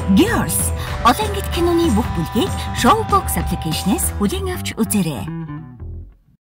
Girls, олон ангит киноны бүх бүлгийг SHOWBOX аппликэйшнээс хүлээн авч үзээрэй.